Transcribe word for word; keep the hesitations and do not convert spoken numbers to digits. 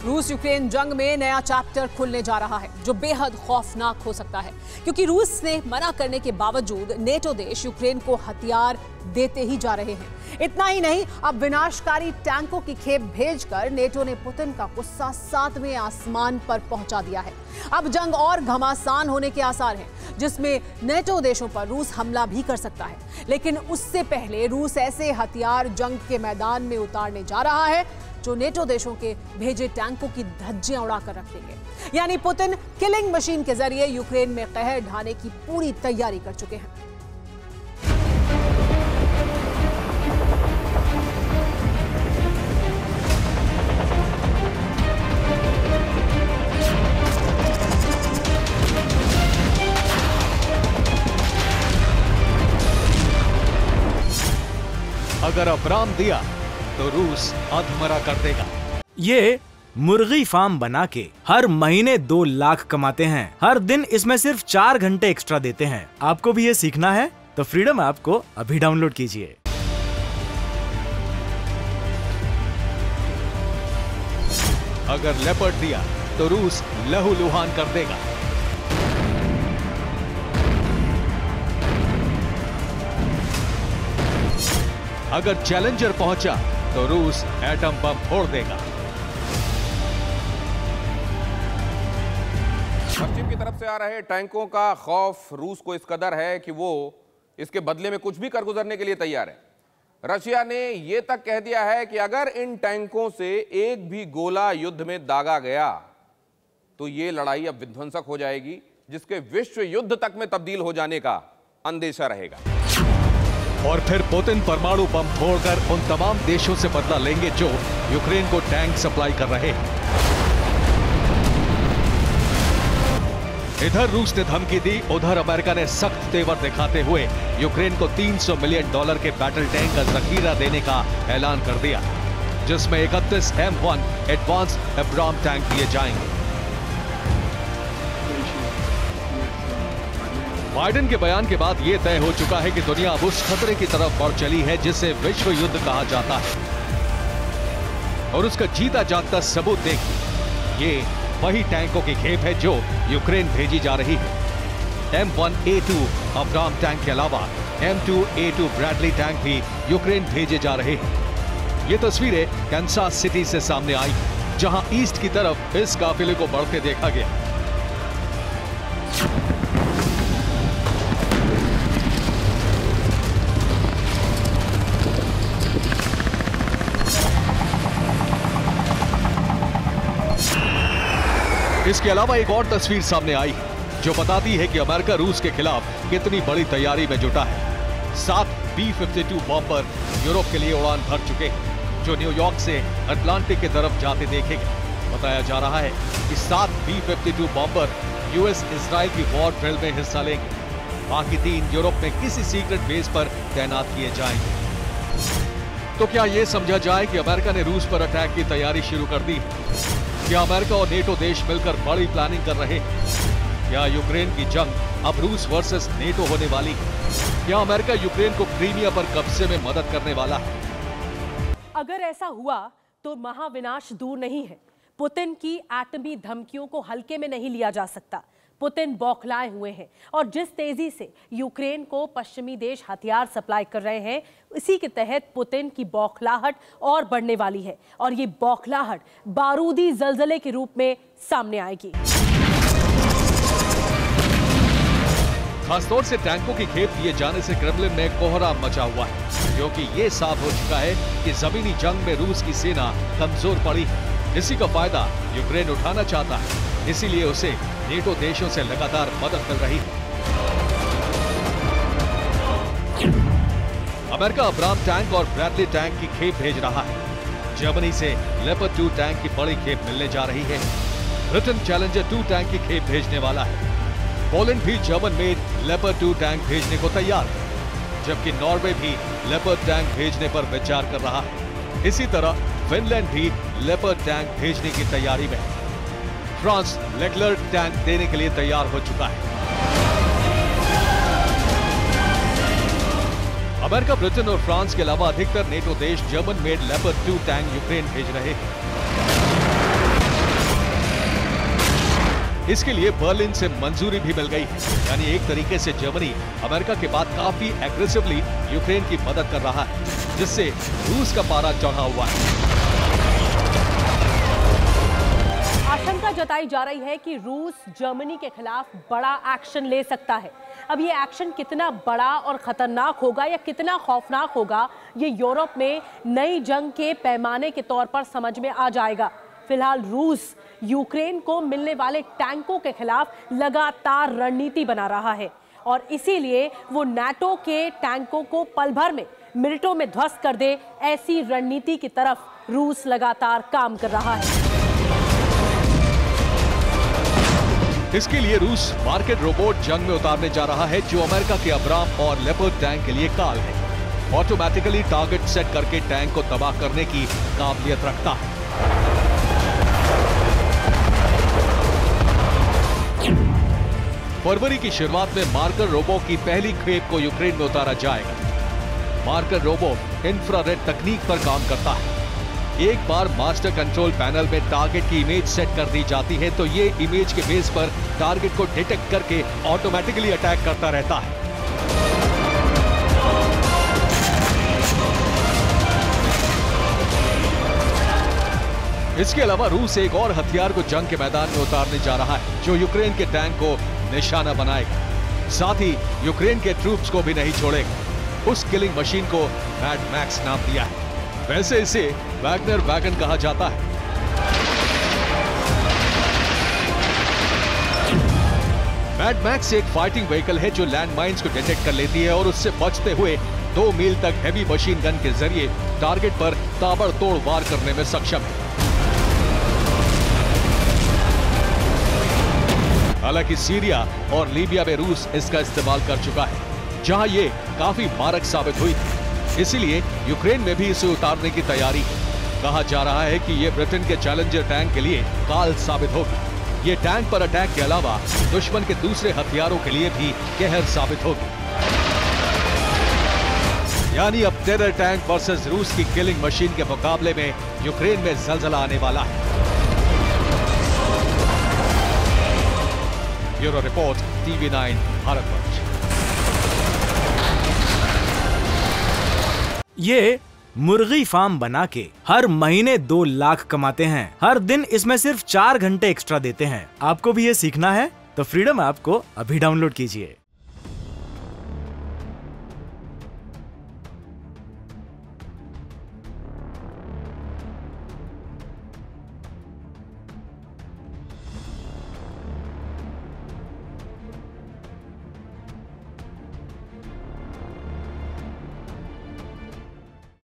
रूस यूक्रेन जंग में नया चैप्टर खुलने जा रहा है जो बेहद खौफनाक हो सकता है, क्योंकि रूस ने मना करने के बावजूद नेटो देश यूक्रेन को हथियार देते ही जा रहे हैं। इतना ही नहीं, अब विनाशकारी टैंकों की खेप भेजकर नेटो ने पुतिन का गुस्सा सातवें आसमान पर पहुंचा दिया है। अब जंग और घमासान होने के आसार हैं, जिसमें नेटो देशों पर रूस हमला भी कर सकता है। लेकिन उससे पहले रूस ऐसे हथियार जंग के मैदान में उतारने जा रहा है जो नेटो देशों के भेजे टैंकों की धज्जियां उड़ाकर रख देंगे। यानी पुतिन किलिंग मशीन के जरिए यूक्रेन में कहर ढाने की पूरी तैयारी कर चुके हैं। अगर अपराम दिया तो रूस अधमरा कर देगा। ये मुर्गी फार्म बना के हर महीने दो लाख कमाते हैं। हर दिन इसमें सिर्फ चार घंटे एक्स्ट्रा देते हैं। आपको भी ये सीखना है तो फ्रीडम ऐप को अभी डाउनलोड कीजिए। अगर लेपर्ड दिया तो रूस लहूलुहान कर देगा। अगर चैलेंजर पहुंचा तो रूस एटम बम फोड़ देगा। पश्चिम की तरफ से आ रहे टैंकों का खौफ रूस को इस कदर है कि वो इसके बदले में कुछ भी कर गुजरने के लिए तैयार है। रशिया ने यह तक कह दिया है कि अगर इन टैंकों से एक भी गोला युद्ध में दागा गया तो यह लड़ाई अब विध्वंसक हो जाएगी, जिसके विश्व युद्ध तक में तब्दील हो जाने का अंदेशा रहेगा। और फिर पुतिन परमाणु बम फोड़कर उन तमाम देशों से बदला लेंगे जो यूक्रेन को टैंक सप्लाई कर रहे हैं। इधर रूस ने धमकी दी, उधर अमेरिका ने सख्त तेवर दिखाते हुए यूक्रेन को तीन सौ मिलियन डॉलर के बैटल टैंक का जखीरा देने का ऐलान कर दिया, जिसमें इकतीस M one advance Abram tank दिए जाएंगे। बाइडेन के बयान के बाद यह तय हो चुका है कि दुनिया अब उस खतरे की तरफ बढ़ चली है जिसे विश्व युद्ध कहा जाता है, और उसका जीता जागता सबूत देखिए। ये वही टैंकों की खेप है जो यूक्रेन भेजी जा रही है। M one A two Abram tank के अलावा M two A two Bradley tank भी यूक्रेन भेजे जा रहे हैं। ये तस्वीरें कैंसास सिटी से सामने आई, जहां ईस्ट की तरफ इस काफिले को बढ़ते देखा गया। इसके अलावा एक और तस्वीर सामने आई जो बताती है कि अमेरिका रूस के खिलाफ कितनी बड़ी तैयारी में जुटा है। सात B fifty two bomber Europe के लिए उड़ान भर चुके हैं, जो न्यूयॉर्क से अटलांटिक की तरफ जाते देखे गए। बताया जा रहा है कि सात B fifty two bomber US Israel की वॉर ड्रिल में हिस्सा लेंगे। बाकी तीन यूरोप में किसी सीक्रेट बेस पर तैनात किए जाएंगे। तो क्या यह समझा जाए कि अमेरिका ने रूस पर अटैक की तैयारी शुरू कर दी? क्या अमेरिका और नेटो देश मिलकर बड़ी प्लानिंग कर रहे हैं? क्या यूक्रेन की जंग अब रूस वर्सेस नेटो होने वाली है? क्या अमेरिका यूक्रेन को क्रीमिया पर कब्जे में मदद करने वाला है? अगर ऐसा हुआ तो महाविनाश दूर नहीं है। पुतिन की एटमी धमकियों को हल्के में नहीं लिया जा सकता। पुतिन बौखलाए हुए हैं और जिस तेजी से यूक्रेन को पश्चिमी देश हथियार सप्लाई कर रहे हैं, इसी के तहत पुतिन की बौखलाहट और बढ़ने वाली है, और ये बौखलाहट बारूदी जलजले के रूप में सामने आएगी। खासतौर से टैंकों की खेप दिए जाने से क्रेमलिन में कोहराम मचा हुआ है, क्योंकि ये साफ हो चुका है कि जमीनी जंग में रूस की सेना कमजोर पड़ी है। इसी का फायदा यूक्रेन उठाना चाहता है, इसीलिए उसे नेटो देशों से लगातार मदद मिल रही है। अमेरिका अब्राम टैंक और ब्रैडली टैंक की खेप भेज रहा है। जर्मनी से लेपर्ड टू टैंक की बड़ी खेप मिलने जा रही है। ब्रिटेन चैलेंजर टू टैंक की खेप भेजने वाला है। पोलैंड भी German made Leopard two tank भेजने को तैयार है, जबकि नॉर्वे भी लेपर्ड टैंक भेजने पर विचार कर रहा है। इसी तरह फिनलैंड भी लेपर्ड टैंक भेजने की तैयारी में है। फ्रांस लेक्लर्ड टैंक देने के लिए तैयार हो चुका है। अमेरिका, ब्रिटेन और फ्रांस के अलावा अधिकतर नेटो देश German made Leopard two tank Ukraine भेज रहे हैं। इसके लिए बर्लिन से मंजूरी भी मिल गई है। यानी एक तरीके से जर्मनी अमेरिका के बाद काफी एग्रेसिवली यूक्रेन की मदद कर रहा है, जिससे रूस का पारा चढ़ा हुआ है। आशंका जताई जा रही है कि रूस जर्मनी के खिलाफ बड़ा एक्शन ले सकता है। अब ये एक्शन कितना बड़ा और खतरनाक होगा या कितना खौफनाक होगा, ये यूरोप में नई जंग के पैमाने के तौर पर समझ में आ जाएगा। फिलहाल रूस यूक्रेन को मिलने वाले टैंकों के खिलाफ लगातार रणनीति बना रहा है और इसीलिए वो नाटो के टैंकों को पल भर में, मिनटों में ध्वस्त कर दे, ऐसी रणनीति की तरफ रूस लगातार काम कर रहा है। इसके लिए रूस मार्केट रोबोट जंग में उतारने जा रहा है, जो अमेरिका के अब्राम और लेपर्ड टैंक के लिए काल है। ऑटोमेटिकली टारगेट सेट करके टैंक को तबाह करने की काबिलियत रखता है। फरवरी की शुरुआत में मार्कर रोबो की पहली खेप को यूक्रेन में उतारा जाएगा। मार्कर रोबो इंफ्रारेड तकनीक पर काम करता है। एक बार मास्टर कंट्रोल पैनल में टारगेट की इमेज सेट कर दी जाती है तो ये इमेज के बेस पर टारगेट को डिटेक्ट करके ऑटोमेटिकली अटैक करता रहता है। इसके अलावा रूस एक और हथियार को जंग के मैदान में उतारने जा रहा है, जो यूक्रेन के टैंक को निशाना बनाएगा। साथ ही यूक्रेन के ट्रूप्स को भी नहीं छोड़ेगा। उस किलिंग मशीन को मैड मैक्स नाम दिया है। वैसे इसे वैगनर वैगन कहा जाता है। मैड मैक्स एक फाइटिंग व्हीकल है जो लैंड माइंस को डिटेक्ट कर लेती है और उससे बचते हुए दो मील तक हैवी मशीन गन के जरिए टारगेट पर ताबड़तोड़ वार करने में सक्षम है। हालांकि सीरिया और लीबिया में रूस इसका इस्तेमाल कर चुका है, जहां ये काफी मारक साबित हुई थी। इसीलिए यूक्रेन में भी इसे उतारने की तैयारी है। कहा जा रहा है कि ये ब्रिटेन के चैलेंजर टैंक के लिए काल साबित होगी। ये टैंक पर अटैक के अलावा दुश्मन के दूसरे हथियारों के लिए भी कहर साबित होगी। यानी अब टेरर टैंक वर्सेस रूस की किलिंग मशीन के मुकाबले में यूक्रेन में जलजला आने वाला है। Bureau report, TV nine Bharatvarsh. ये मुर्गी फार्म बना के हर महीने दो लाख कमाते हैं। हर दिन इसमें सिर्फ चार घंटे एक्स्ट्रा देते हैं। आपको भी ये सीखना है तो फ्रीडम ऐप को अभी डाउनलोड कीजिए।